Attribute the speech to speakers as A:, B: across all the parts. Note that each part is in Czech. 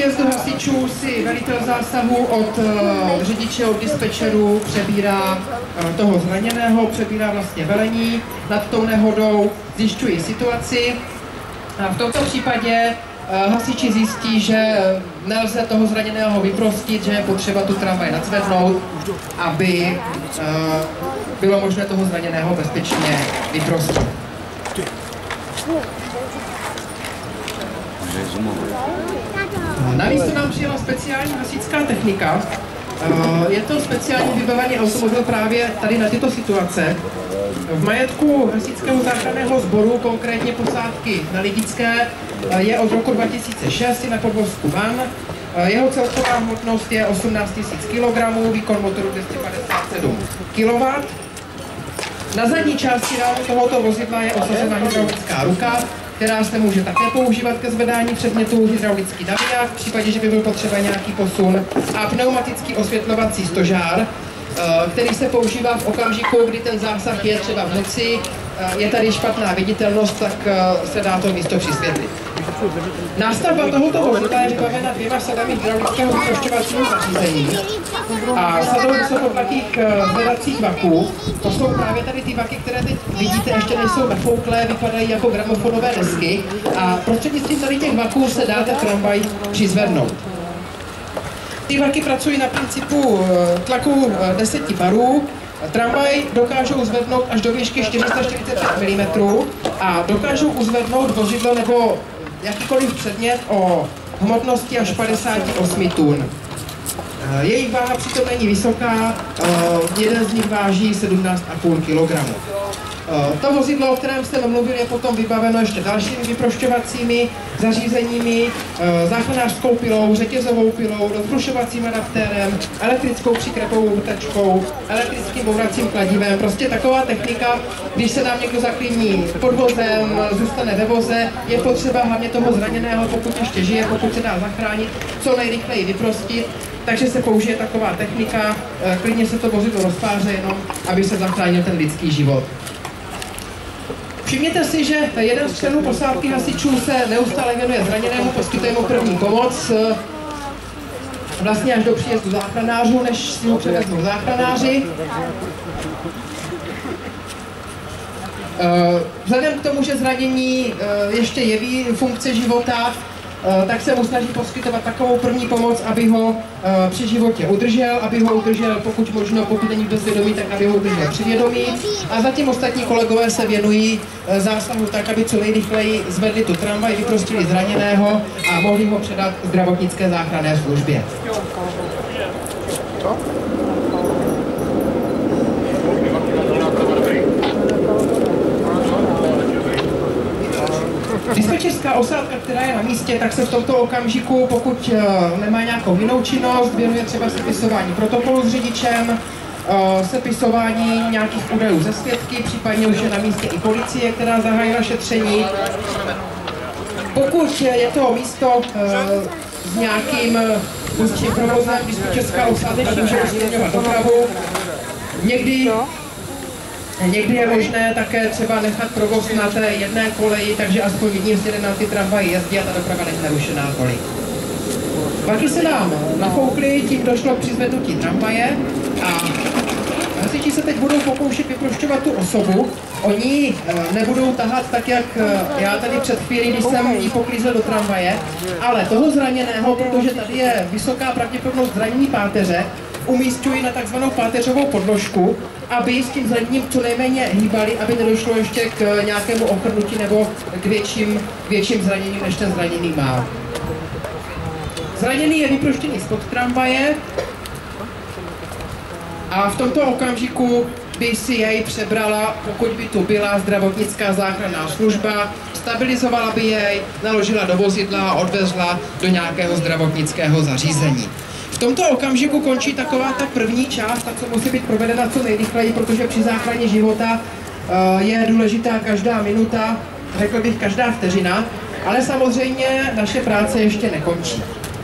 A: příjezdu hasičů si velitel zásahu od řidiče, od dispečerů přebírá toho zraněného, přebírá vlastně velení nad tou nehodou, zjišťují situaci. A v tomto případě hasiči zjistí, že nelze toho zraněného vyprostit, že je potřeba tu tramvaj nadzvednout, aby bylo možné toho zraněného bezpečně vyprostit. Na místo nám přijela speciální hasičská technika. Je to speciálně vybavený automobil právě tady na tyto situace. V majetku hasičského záchranného sboru, konkrétně posádky na Lidické, je od roku 2006 na podvozku van. Jeho celková hmotnost je 18 000 kg, výkon motoru 257 kW. Na zadní části rámu tohoto vozidla je osazena hydraulická ruka, která se může také používat ke zvedání předmětů, hydraulický naviják, v případě, že by byl potřeba nějaký posun, a pneumatický osvětlovací stožár, který se používá v okamžiku, kdy ten zásah je třeba v noci, je tady špatná viditelnost, tak se dá to místo přisvětlit. Nástavba tohoto vozidla je vybavena 2 sadami hydraulického vyprošťovacího zařízení a sadou vysokotlakých zvedacích vaků. To jsou právě tady ty vaky, které teď vidíte, ještě nejsou nafouklé, vypadají jako gramofonové desky a prostřednictvím tady těch vaků se dá ten tramvaj přizvednout. Ty vaky pracují na principu tlaku 10 barů. Tramvaj dokážou zvednout až do výšky 445 mm a dokážou uzvednout vozidlo nebo jakýkoliv předmět o hmotnosti až 58 tun. Jejich váha přitom není vysoká, jeden z nich váží 17,5 kg. To vozidlo, o kterém jsem mluvil, je potom vybaveno ještě dalšími vyprošťovacími zařízeními, záchranářskou pilou, řetězovou pilou, rozbrušovacím adaptérem, elektrickou příkrepovou vrtačkou, elektrickým bouracím kladivem. Prostě taková technika, když se nám někdo zaklíní pod vozem, zůstane ve voze, je potřeba hlavně toho zraněného, pokud ještě žije, pokud se dá zachránit, co nejrychleji vyprostit. Takže se použije taková technika, klidně se to vozidlo rozpáře jenom, aby se zachránil ten lidský život. Všimněte si, že jeden z členů posádky hasičů se neustále věnuje zraněnému, poskytuje mu první pomoc, vlastně až do příjezdu záchranářů, než si ho převezmou záchranáři. Vzhledem k tomu, že zranění ještě jeví funkce života, tak se mu snaží poskytovat takovou první pomoc, aby ho při životě udržel, aby ho udržel pokud možno, pokud není bezvědomý, tak aby ho udržel při vědomí. A zatím ostatní kolegové se věnují zásahu tak, aby co nejrychleji zvedli tu tramvaj, vyprostili zraněného a mohli ho předat zdravotnické záchranné službě. Dispečerská osádka, která je na místě, tak se v tomto okamžiku, pokud nemá nějakou jinou činnost, věnuje třeba sepisování protokolu s řidičem, sepisování nějakých údajů ze svědky, případně už je na místě i policie, která zahájila šetření. Pokud je to místo s nějakým úzčím provozem, dispečerská osádka může usměrňovat dopravu. Někdy je možné také třeba nechat provoz na té jedné koleji, takže aspoň jedním směrem na ty tramvaji jezdí a ta doprava není narušená tolik. Vaky se nám nafoukly, tím došlo k přizvednutí tramvaje a hasiči se teď budou pokoušet vyprošťovat tu osobu. Oni nebudou tahat tak, jak já tady před chvílí, když jsem jí poklízel do tramvaje, ale toho zraněného, protože tady je vysoká pravděpodobnost zranění páteře, umísťují na takzvanou páteřovou podložku, aby s tím zraněním co nejméně hýbali, aby nedošlo ještě k nějakému ochrnutí nebo k větším zraněním, než ten zraněný má. Zraněný je vyproštěný spod tramvaje a v tomto okamžiku by si jej přebrala, pokud by tu byla zdravotnická záchranná služba, stabilizovala by jej, naložila do vozidla a odvezla do nějakého zdravotnického zařízení. V tomto okamžiku končí taková ta první část, ta, co musí být provedena co nejrychleji, protože při záchraně života je důležitá každá minuta, řekl bych každá vteřina, ale samozřejmě naše práce ještě nekončí.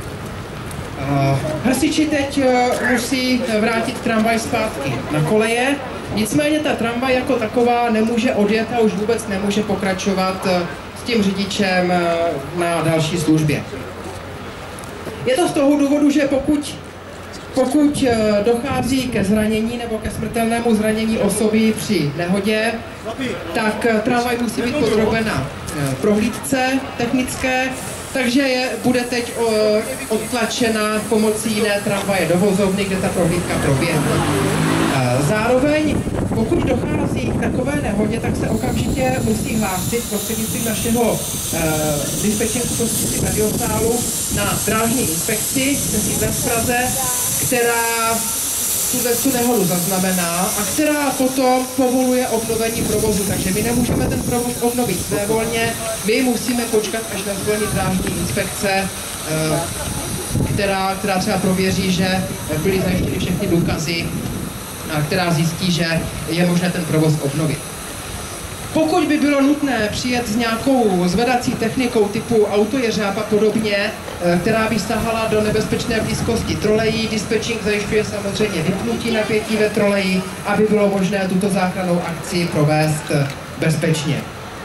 A: Hasiči teď musí vrátit tramvaj zpátky na koleje, nicméně ta tramvaj jako taková nemůže odjet a už vůbec nemůže pokračovat s tím řidičem na další službě. Je to z toho důvodu, že pokud dochází ke zranění nebo ke smrtelnému zranění osoby při nehodě, tak tramvaj musí být podrobena prohlídce technické, takže bude teď odtlačena pomocí jiné tramvaje do vozovny, kde ta prohlídka proběhne. Zároveň, pokud dochází k takové nehodě, tak se okamžitě musí hlásit prostřednictvím našeho dispečerského radiosálu na drážní inspekci se sídlem v Praze, která tu nehodu zaznamená a která potom povoluje obnovení provozu. Takže my nemůžeme ten provoz obnovit svévolně, my musíme počkat až na svolení drážní inspekce, která třeba prověří, že byly zajištěny všechny důkazy, která zjistí, že je možné ten provoz obnovit. Pokud by bylo nutné přijet s nějakou zvedací technikou typu autojeřáb a podobně, která by sahala do nebezpečné blízkosti trolejí, dispečing zajišťuje samozřejmě vypnutí napětí ve troleji, aby bylo možné tuto záchrannou akci provést bezpečně.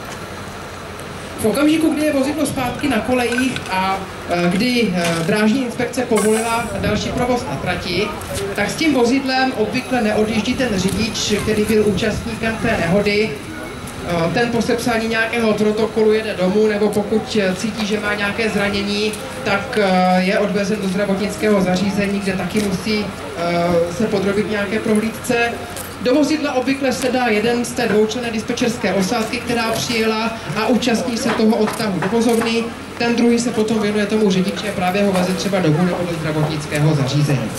A: V okamžiku, kdy je vozidlo zpátky na kolejích a kdy drážní inspekce povolila další provoz na trati, tak s tím vozidlem obvykle neodjíždí ten řidič, který byl účastníkem té nehody. Ten po sepsání nějakého protokolu jede domů, nebo pokud cítí, že má nějaké zranění, tak je odvezen do zdravotnického zařízení, kde taky musí se podrobit nějaké prohlídce. Do vozidla obvykle se dá jeden z té dvoučlenné dispečerské osádky, která přijela a účastní se toho odtahu do vozovny. Ten druhý se potom věnuje tomu řidiči a právě ho veze třeba domů nebo do zdravotnického zařízení.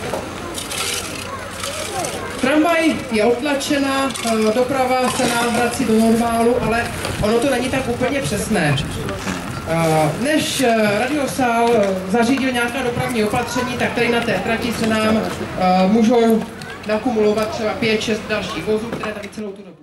A: Tramvaj je otlačena, doprava se nám vrací do normálu, ale ono to není tak úplně přesné. Než radiosál zařídil nějaká dopravní opatření, tak tady na té trati se nám můžou nakumulovat třeba 5-6 dalších vozů, které tady celou tu dobu